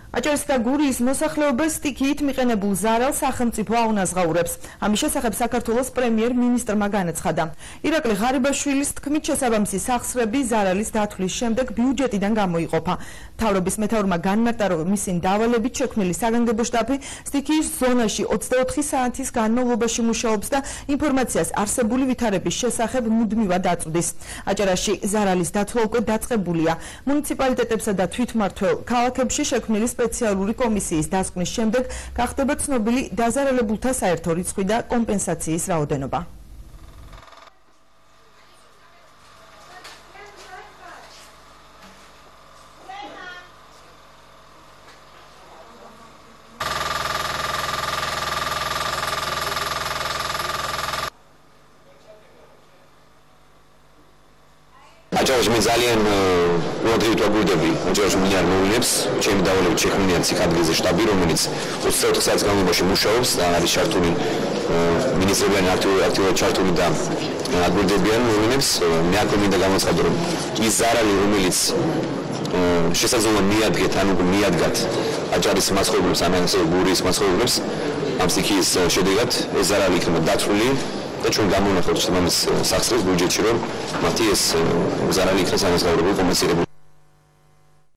აჭარის და გურიის მოსახლეობას სტიქიით მიყენებულ ზარალს სახელმწიფო აუნაზღაურებს. ამის შესახებ საქართველოს პრემიერ-მინისტრმა განაცხადა. ირაკლი ღარიბაშვილის თქმით შესაბამისი სახსრები ზარალის დათვლის შემდეგ ბიუჯეტიდან გამოიყოფა. მთავრობის მეთაურმა განმარტა, რომ მისი დავალებით შექმნილი საგანგებო შტაბი სტიქიის ზონაში 24 საათის განმავლობაში მუშაობს და ინფორმაციას არსებული ვითარების შესახებ მუდმივად აწვდის. აჭარაში ზარალის დათვლა უკვე დაწყებულია. მუნიციპალიტეტებსა და თვითმმართველ ქალაქებში შექმნილი სპეციალური კომისიის დასკვნის შემდეგ გახდება ცნობილი დაზარალებულთა საერთო რიცხვი და კომპენსაციის რაოდენობა. აჭარაში მე ძალიან უადრევით ვაგვირდები აჭარაში მინარ მოვლენებს ჩემი დავალებით შექმნილია ციხე-ადგილზე შტაბი რომელიც 24 საათის განმავლობაში მუშაობს და არის ჩართული მინისტრებიან აქტიურად ჩართული და აგვირდებიან მოვლენებს მე აქ მინდა გამოცხადო რომ ის ზარალი რომელიც შესაძლოა მიადგეთ ან უკვე მიადგათ აჭარის მაცხოვრებლებს ან ასე გურიის მაცხოვრებლებს ამ სტიქიის შედეგად ეს ზარალი იქნება დათვლილი და ჩვენ გამოვნახავთ ამ სახსრებს ბიუჯეტში რომ მათი ეს ზარალი იქნას ანაზღაურებულ კომპენსირებული